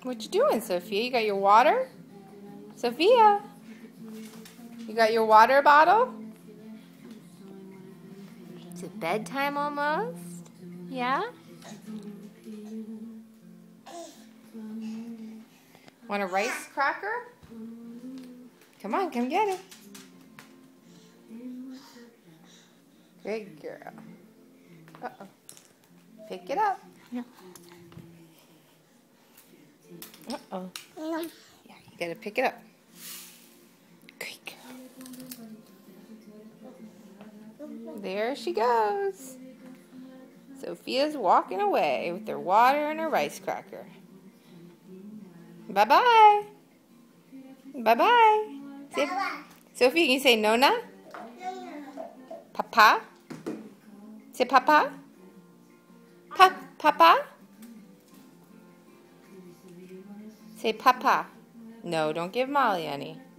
What you doing, Sophia? You got your water? Sophia? You got your water bottle? Is it bedtime almost? Yeah? Want a rice cracker? Come on, come get it. Good girl. Uh-oh. Pick it up. Uh-oh. Yeah, you gotta pick it up. Good girl. There she goes. Sophia's walking away with her water and her rice cracker. Bye-bye. Bye-bye. Sophia, can you say Nona? Papa? Say Papa? Papa? Say Papa. No, don't give Molly any.